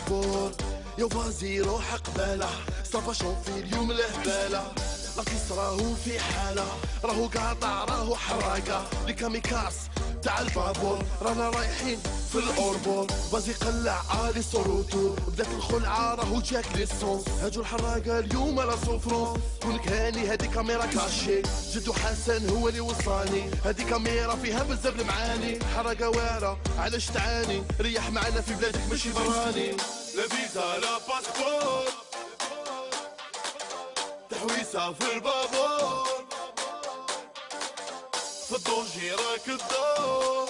باسبور يا فازي روح قبالة صافا شوفي اليوم الهبالة لاكيس راهو في حالة راهو قاطع راهو حراقة لي كاميكاس تاع البابور رانا رايحين في الاوربور فازي قلع عالي صوروتو بدات الخلعة راهو جاك ليسونس هاجو الحراقة اليوم لا سوفرونس كونك هاني هادي كاميرا كاشي جدو حسن هو اللي وصاني هادي كاميرا فيها بزاف المعاني حراقة واعرة علاش تعاني ريح معنا في بلادك ماشي براني لا فيزا لا باسبور تحويسة في البابور في الدونجي راك الدور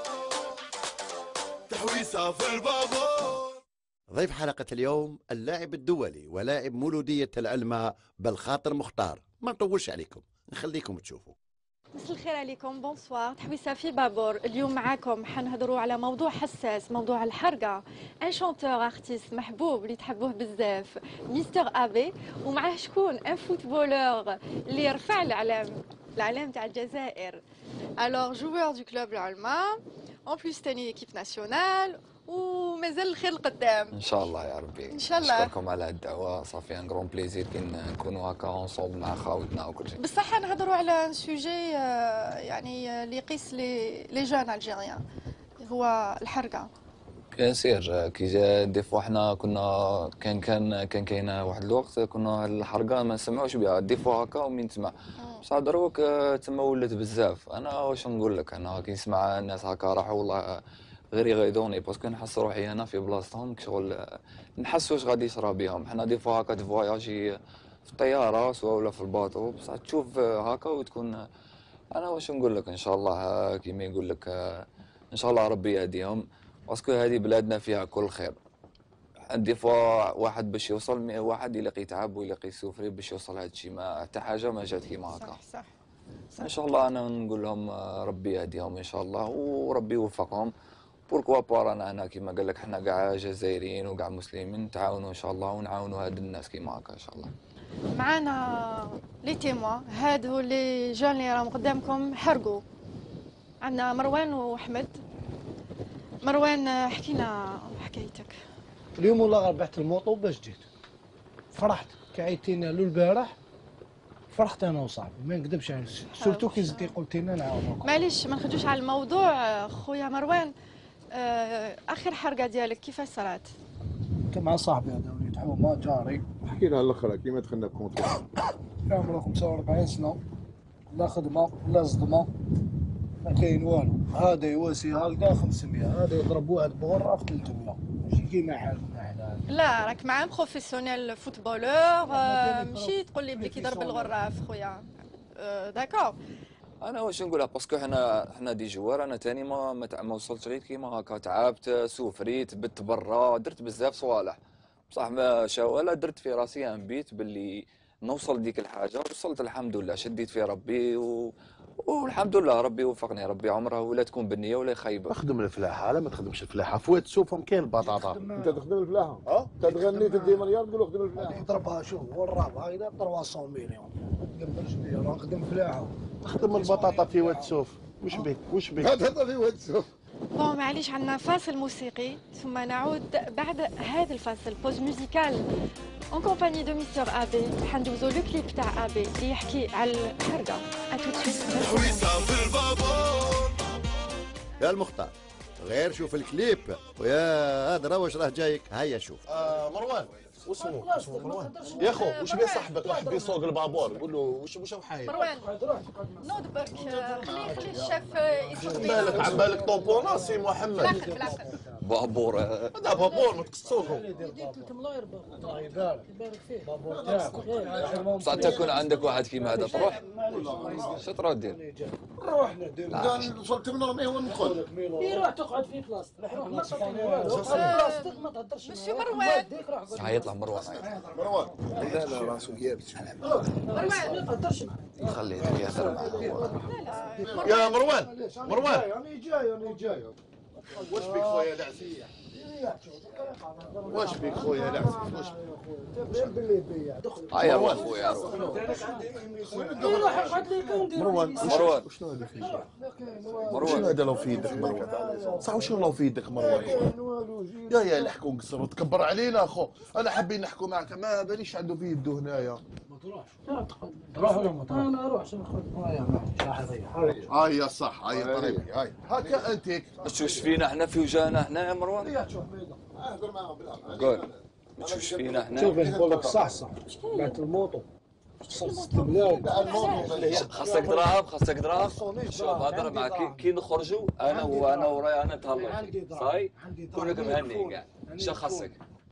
تحويسة في البابور. ضيف حلقة اليوم اللاعب الدولي ولاعب مولودية العلمة بالخاطر مختار. ما نطولش عليكم نخليكم تشوفوا. مساء الخير عليكم، بونسوار. تحويسه في بابور. اليوم معاكم حنهضروا على موضوع حساس، موضوع الحرقه. ان شونتور ارتيست محبوب اللي تحبوه بزاف، مستر ابي، ومعاه شكون؟ ان فوتبولور اللي يرفع العلم تاع الجزائر. الوغ جوور دو كلوب العلمة، اون بليس تاني ايكيب ناسيونال، ومازال الخير القدام ان شاء الله يا ربي. ان شاء الله. نشكركم على الدعوه، صافي ان غرون بليزير كي نكونوا هكا اونصومبل مع خاوتنا وكل شيء. بصح نهضروا على ان سوجي يعني اللي يقيس لي جون الجيريان، هو الحرقه. بيان سير كي جا دي فوا حنا كنا كان كاينه واحد الوقت كنا الحرقه ما نسمعوش بها دي فوا هكا ومين تسمع، بصح دروك تما ولات بزاف. انا واش نقول لك، انا كي نسمع الناس هكا راحوا والله غير يغيظوني باسكو نحس روحي انا في بلاصتهم شغل نحس واش غادي يصرى بهم. حنا دي فوا هكا تفواياجي في الطياره سواء ولا في الباطو، بصح تشوف هكا وتكون انا واش نقول لك ان شاء الله كيما يقول لك ان شاء الله ربي يهديهم، باسكو هذه بلادنا فيها كل خير. دي فوا واحد باش يوصل واحد يلاقي تعب ويلاقي سوفري باش يوصل هذا الشيء، ما حتى حاجه ما جات كيما هكا. صح. ان شاء الله انا نقول لهم ربي يهديهم ان شاء الله وربي يوفقهم. بوركوا با رانا هنا كيما قال لك حنا كاع جزائريين وكاع مسلمين نتعاونوا ان شاء الله ونعاونوا هاد الناس كيما هكا ان شاء الله. معانا لي تيموا هادو لي جون اللي راهم قدامكم حرقوا. عندنا مروان وحمد. مروان احكي لنا حكايتك. اليوم والله ربحت الموطو باش جيت فرحت كعيتينا له البارح، فرحت انا وصاحبي ما نكذبش عليك، سورتو كي زدتي قلتي لنا نعاونوكم. معليش ما نخرجوش على الموضوع خويا مروان. اخر حرقه ديالك كيفاش صرات؟ كنت مع صاحبي هذا وليد حومه جاري. احكي لها الاخرى كيما دخلنا بكونتر. عمره 45 سنه، لا خدمه لا صدمه ما كاين والو. هذا يواسي هكذا 500، هذا يضرب واحد بغره في 300، ماشي كيما حالنا حنا. لا راك مع بروفيسيونيل فوتبولور، ماشي تقول لي بلي كيضرب الغراف خويا. داكور. انا واش نقولها باسكو حنا دي جوار. انا تاني ما وصلتش غير كيما هكا، تعبت سوفريت بت برا درت بزاف صوالح، بصح ما شاولا درت في راسي ان بيت باللي نوصل ديك الحاجه، وصلت الحمد لله، شديت في ربي والحمد لله ربي وفقني. ربي عمرها ولا تكون بالنيه ولا خايبه. اخدم الفلاحه لا ما تخدمش الفلاحه، فوات تشوفهم كاين البطاطا. انت تخدم الفلاحه؟ انت تغني تدي مليار تقول خدم الفلاحه. يضربها شوف والرابعه هكذا 300 مليون. نقدرش ندير نخدم فلاحه. خدم البطاطا في واد سوف. وش بك هذا في واد سوف. بون معليش عندنا فاصل موسيقي ثم نعود بعد هذا الفاصل. بوز موزيكال اون كومباني دو مستر ابي. حندوزو لو كليب تاع ابي اللي يحكي على الحرقه. اتوت يا المختار غير شوف الكليب ويا هذا واش راه جايك. هيا شوف. مروان واسمو مروان يا خو واش بيه صاحبك راح بيسوق البابور قول له واش حاير. مروان نوض برك خلي الشاف يسوق. بالك عم بالك طومبونا سي محمد بابور هذا بابور ما تقصوهم. يديك لكم الله يبارك فيه بابور تاعك. بصح تكون عندك واحد كيما هذا تروح شو تروح دير؟ نروح ندير وصلت من رميه وندخل. يروح تقعد في بلاصتك. روح ما بلاصتك ما تهضرش. مسيو مروان يطلع مروان. مروان لا راسو يابس. مروان ما تهضرش معاه. خليه يهضر معاه. يا مروان انا جاي واش بك خويا دعسي؟ واش بيك خويا لعب واش هيا روح خويا روح. مروان مروان شنو هذا في يدك؟ مروان شنو هذا لو في يدك مروان؟ صح وشنو لو في يدك مروان؟ يا نحكوا نقصر وتكبر علينا اخو، انا حابين نحكوا معك ما باليش عنده في يده هنايا. تروح ولا ما تروح؟ انا اروح عشان ناخذ هاي يا صح هاي طريقي هاي هكا انتك. ما تشوفش فينا احنا في وجهنا احنا يا مروان. قول ما تشوفش فينا احنا. شوف نقول لك صح بعت الموطو خاصك دراهم خاصك دراهم. شوف هضر معك كي نخرجوا انا وراي انا نتهلاو صاي كونك مهني كاع. شنو خاصك؟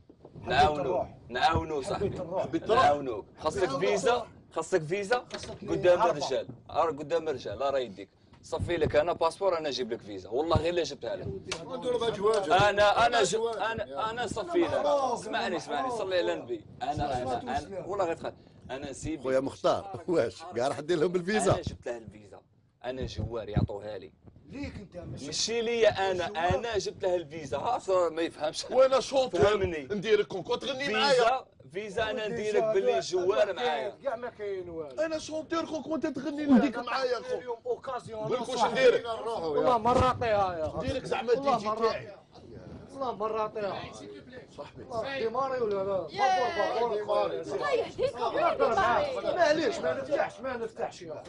نعاونو صاحبي نعاونوك. خاصك فيزا قدام الرجال قدام الرجال لا راه يديك صفي لك انا باسبور انا نجيب لك فيزا والله غير اللي جبتها لك. انا صفي لك. اسمعني صلي على النبي. انا والله غير تخيل انا سيدي خويا مختار واش كاع راح دير لهم الفيزا؟ انا جبت له الفيزا انا جوار يعطوها لي ليك انت ماشي ليا انا جبت له الفيزا ها ما يفهمش. وانا شوطر فهمني. نديرك كون تغني معايا. فيزا انا نديرك باللي جوار معايا. كاع ما كاين والو. انا شونتير خوك وانت تغني نديك معايا خو. اليوم اوكازيون قول لك واش نديرك؟ والله مرة عطيها يا اخي. نديرك زعما ديجي تاعي. والله مرة عطيها صاحبي ديماري ولا لا؟ الله يهديكم وين ديماري؟ معليش ما نفتحش يا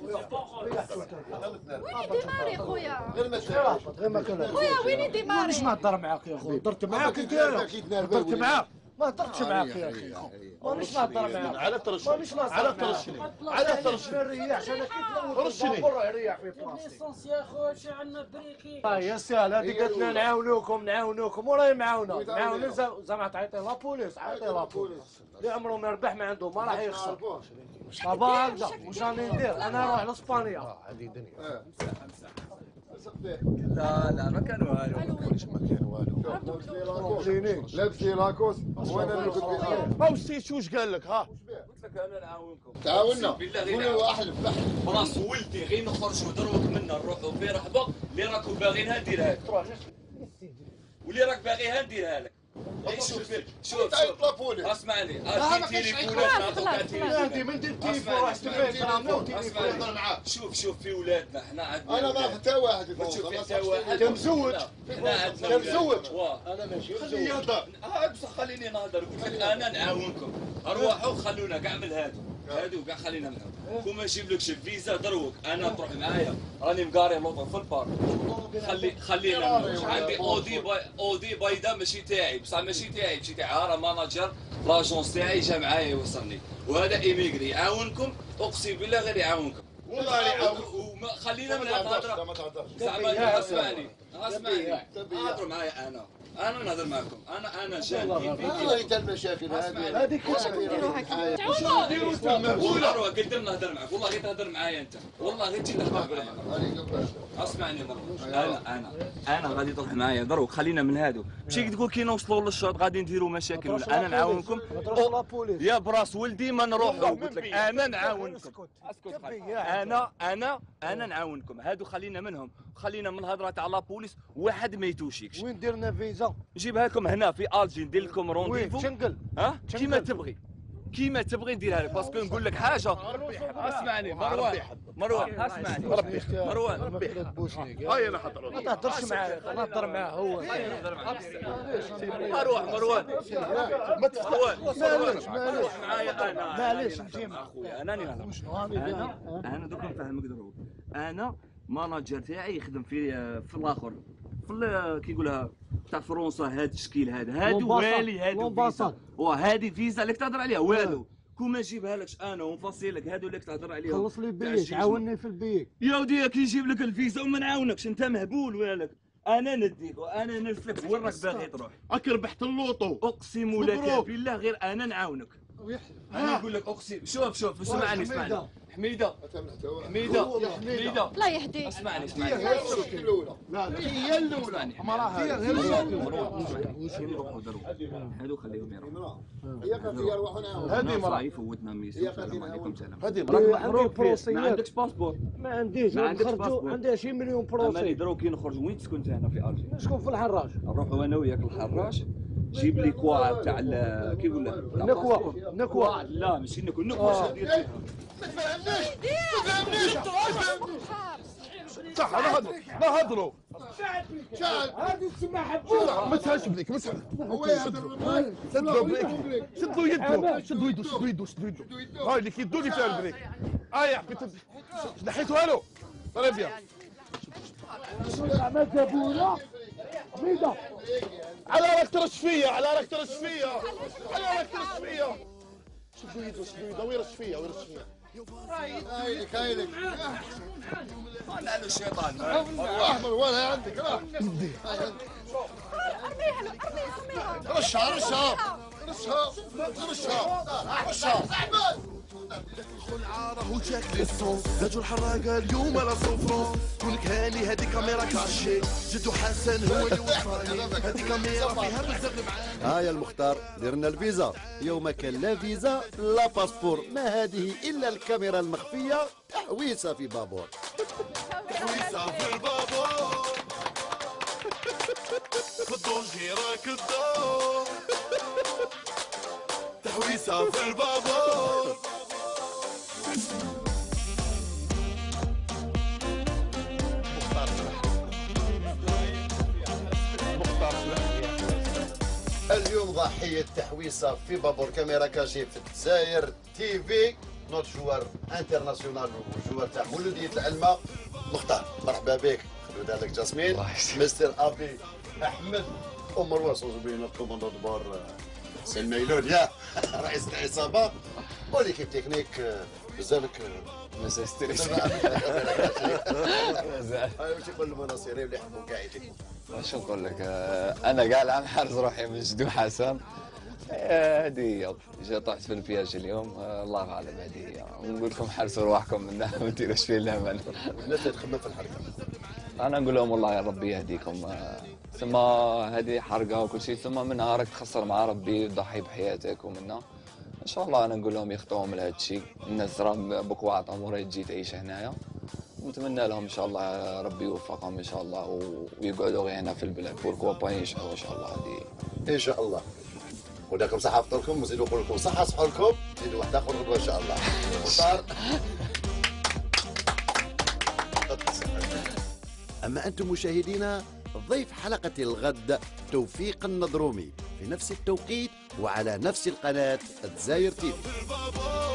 وين ديماري خويا؟ غير ما كان خويا وين ديماري؟ مانيش نهضر معاك يا خويا هضرت معاك انت هضرت معاك ما هضرتش معاك يا اخي مانيش نهضر معاك على ترشني على ترشني على ترشني ما نريحش انا كي تلوث رشني. البابور ريح في بلاصتي ليسونس يا خويا شي عندنا بريكي. يا سهل هذيك قالت لنا نعاونوكم وراهي معاونه زعما تعيطي لابوليس عيطي لابوليس اللي عمره ما ربح ما عنده ما راح يخسر. صافا هكذا واش راني ندير انا نروح لاسبانيا. هذه دنيا لا ما كان والو. ما كان والو. لابس لي لاكوس وانا اللي كنت ما وسيت واش قال لك ها؟ قلت لك انا نعاونكم تعاوننا بالله غير قولوا احلف براس ولدي غير نخرجوا دروك منا نروحوا في رحبه اللي راكم باغينها نديرها لك واللي راك باغيها نديرها لك. شوف تعيط لابوليس. اسمعني تليفونات نعطوك هادي من دير تليفون راح شوف في ولادنا احنا عندنا انا ما حتى واحد ما تشوف حتى واحد كمزوج احنا عندنا كمزوج. انا ماشي خليه يهضر. بصح خليني نهضر. قلت لك انا نعاونكم ارواحوا خلونا كاع من هادو كاع خلينا منهم. كون ما نجيبلكش الفيزا دروك انا تروح معايا راني مقاري لوطو في البارك. خلينا منهم. عندي اودي بيضاء ماشي تاعي بصح ماشي تاعي راه ماناجر لاجونس تاعي جا معايا يوصلني وهذا ايميغري يعاونكم اقسم بالله غير يعاونكم. والله يعاونكم. خلينا من الهضره ما تهضرش. زعما اسمعني هضروا معايا انا نهضر معكم انا جاني هذه المشاكل هذه هذيك ديروا هكا والله قلت لنا نهضر معك والله غير تهضر معايا انت والله غير تجي تهضر معايا. اسمعني انا غادي تروح معايا دروك خلينا من هادو ماشي تقول كي نوصلوا للشوط غادي نديروا مشاكل ولا انا نعاونكم يا براس ولدي ما نروحوا. قلت لك انا نعاونكم. اسكت انا نعاونكم. هادو خلينا منهم خلينا من الهضره تاع لابوليس واحد ما يتوشيكش. وين درنا فيزا نجيبها لكم هنا في الجي ندير لكم رونديفو شنقل كيما تبغي نديرها لك باسكو نقول لك حاجه. اسمعني مروان اسمعني مروان هاي انا حضر. ما تهضرش معاه نهضر معاه هو اروح مروان ما تفتحش. معليش معايا انا معليش نجي معاه اخويا انا دوك نفهمك دروك. انا ماناجر تاعي يخدم في الاخر في كي يقولها تاع فرنسا هذا التشكيل هادو والي هادو وهذه فيزا اللي تهضر عليها والو. كون ما نجيبها لكش انا ونفصل لك هادو اللي تهضر عليهم. خلص لي البيك عاوني في البيك يا ودي كي يجيب لك الفيزا وما نعاونكش انت مهبول والك. انا نديك وانا نلفك وين راك باغي تروح. راك ربحت اللوطو اقسم لك بالله غير انا نعاونك. انا نقول لك اقسم. شوف اسمعني حميده الله يهديك. اسمعني لا هي الاولى ما راها هادو خليهم يروحوا. هي كانت يروحوا هذه مرة يفوتنا ميسي. السلام عليكم سلام. هذه عندي بروسيات ما عندكش باسبور. ما عنديش ما عندكش نخرجوا باسبور. عندي 20 مليون مالي بروسي دروك كي نخرجوا وين تسكن انت هنا في الجي؟ نسكن في الحراج نروحوا انا وياك الحراج جيب لي كوا تاع كيف يقول لك نكوة لا ماشي نكوا دير فيها صح لا هضروا هذه تسمى حبوب. ما تهاش بليك ما تهاش شدوا بريك شدوا يده شدوا يده شدوا يده شدوا يده هاي اللي كيدو اللي فيها البريك هاي نحيتوها له طيب بيان عملت ابونا حميده على راك ترش فيا على راك ترش فيا على راك ترش فيا شدوا يده شدوا يده ويرش فيا ويرش فيا هايلك هايلك لا الشيطان احمر ولا عندك راه رشها رشها رشها رشها رشها الخلعة راهو جاك للصون زادوا الحراقة اليوم لا صفرون كونك هاني هادي كاميرا كاشي جدو حسن هو اللي وصلني هادي كاميرا فيها بزاف المعاني. ها يا المختار درنا الفيزا. يوم كان لا فيزا لا باسبور، ما هذه إلا الكاميرا المخفية تحويسة في بابور. تحويسة في البابور خدوا جيرانك الدور تحويسة في البابور. اليوم ضحية تحويسة في بابور كاميرا كاشي في الجزائر تي في. نوت جوار انترناسيونال وجوار تاع مولودية العلمة مختار. مرحبا بك. خلو دارك جاسمين مستر ابي احمد ومروان صوزبين الكوماندو دبور سلمى يلود يا رئيس العصابة وليكيب تكنيك بزالك مسا ستريس واش يقول المناصرين اللي يحبوا قاعدين؟ واش نقول لك انا كاع العام حارس روحي من جدو حسن. هذه جا طحت في البياج اليوم. الله اعلم هذه نقول لكم حرسوا رواحكم منها ما ديروش فيه الامان. الناس اللي تخدم في الحركه انا نقول لهم والله يا ربي يهديكم. ثم هذه حرقه وكل شيء ثم منها راك تخسر مع ربي تضحي بحياتك ومنها ان شاء الله. انا نقول لهم يخطئوا من هذا الشيء. الناس راه بكوا عطاهم وراي تجي تعيش هنايا. نتمنى لهم ان شاء الله ربي يوفقهم ان شاء الله ويقعدوا غير هنا في البلاد بوركوا با ينجحوا ان شاء الله. هذه ان شاء الله. ولكم صحة فطوركم وزيدوا نقول لكم صحة صحولكم. زيدوا واحد اخر غدوه ان شاء الله. مختار. اما انتم مشاهدينا ضيف حلقة الغد توفيق النضرومي في نفس التوقيت وعلى نفس القناة الجزائر تي في.